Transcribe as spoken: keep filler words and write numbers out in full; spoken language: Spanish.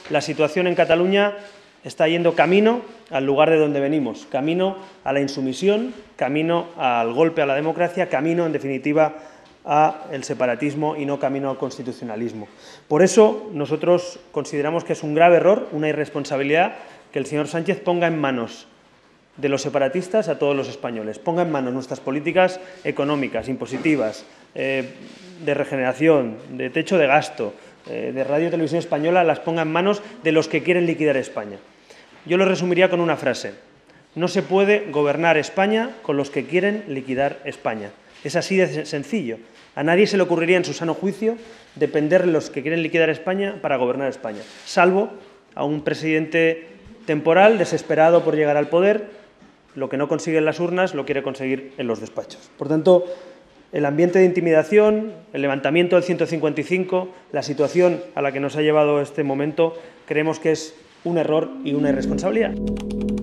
la situación en Cataluña está yendo camino al lugar de donde venimos, camino a la insumisión, camino al golpe a la democracia, camino, en definitiva, al separatismo y no camino al constitucionalismo. Por eso, nosotros consideramos que es un grave error, una irresponsabilidad, que el señor Sánchez ponga en manos de los separatistas a todos los españoles, ponga en manos nuestras políticas económicas, impositivas, eh, de regeneración, de techo de gasto, eh, de Radio y Televisión Española, las ponga en manos de los que quieren liquidar España. Yo lo resumiría con una frase: no se puede gobernar España con los que quieren liquidar España. Es así de sencillo. A nadie se le ocurriría en su sano juicio depender de los que quieren liquidar España para gobernar España, salvo a un presidente temporal desesperado por llegar al poder. Lo que no consigue en las urnas lo quiere conseguir en los despachos. Por tanto, el ambiente de intimidación, el levantamiento del ciento cincuenta y cinco, la situación a la que nos ha llevado este momento, creemos que es un error y una irresponsabilidad.